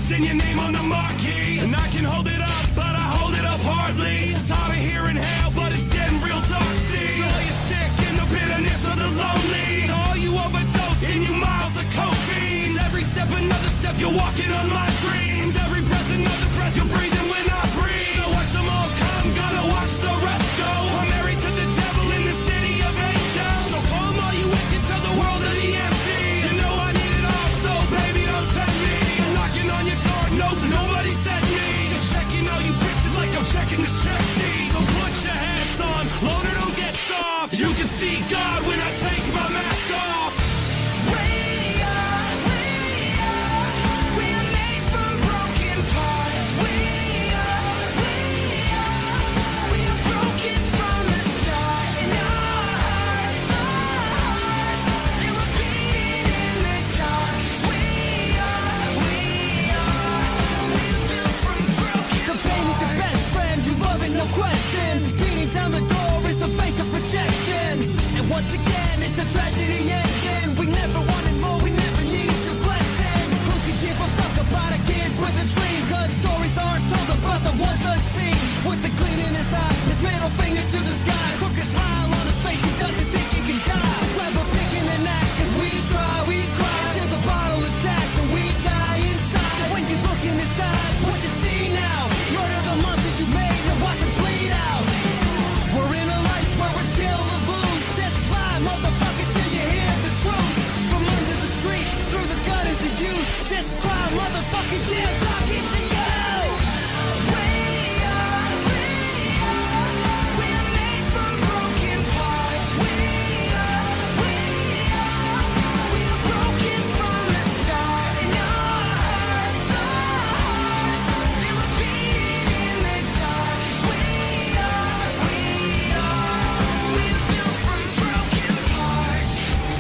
send your name on the marquee. And I can hold it up, but I hold it up hardly. Tired of hearing hell, but it's getting real dark. See, all you sick in the bitterness of the lonely. All you overdosed in you miles of cocaine. Every step another step, you're walking on my dreams. Every breath another breath, you're breathing when I breathe. So watch them all come, gotta watch the rest go. I'm married to the devil in the city of angels. So calm all you wicked to the world of the empty. You know I need it all, so baby don't tempt me. I'm knocking on your door, nope, nobody sent me. Just checking all you bitches like I'm checking this check sheet. So put your hats on, load it or get soft. You can see God when I take my mask off. Questions, beating down the door is the face of rejection. And once again, it's a tragedy ending. We never wanted more, we never needed your blessing. Who could give a fuck about a kid with a dream? Cause stories aren't told about the ones unseen. With the gleam in his eye, his middle finger to the sky. Crooked smile on his face, he doesn't think he can die. Grab a pick and an axe, cause we try, we cry. Till the bottle attacked and we die inside. So when you look in his eyes, what you see now? Murder the monster you made and watch him bleed out. We're in a life where it's kill or lose. Just fly, motherfucker, till you hear the truth. From under the street, through the gutters of you. Just cry, motherfucker, yeah, I'm talking to you. We're made from broken parts. We're broken from the start. And our hearts, they were beating in the dark. We're built from broken parts.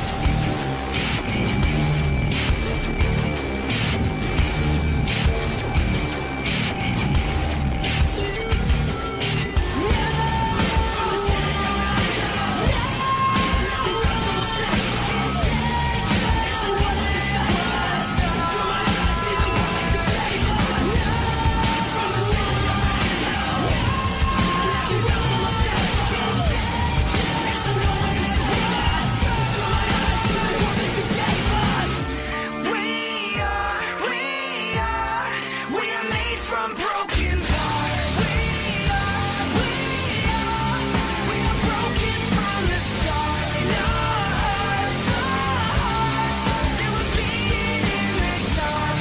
We're made from broken parts. We're broken from the start. And our hearts, they were beating in the dark.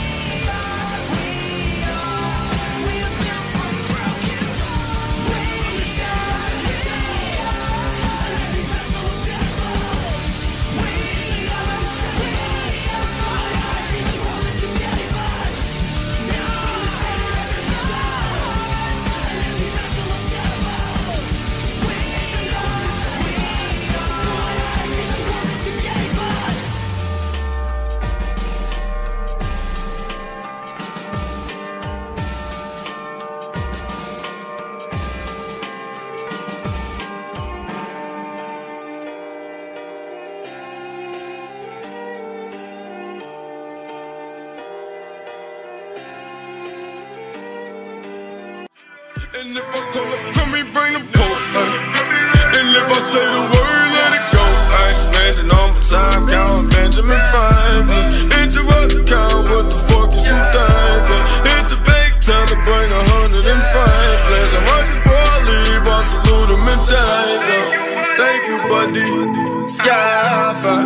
We're built from broken parts. And if I call up, come me bring the poke. And if I say the word, let it go. I ain't spending all my time counting Benjamin Franklin. Interrupt the count, what the fuck is you thinking? Hit the bank, tell her bring 100 and Franklins. And right before I leave, I salute him and thank him. Thank you, buddy. Sky.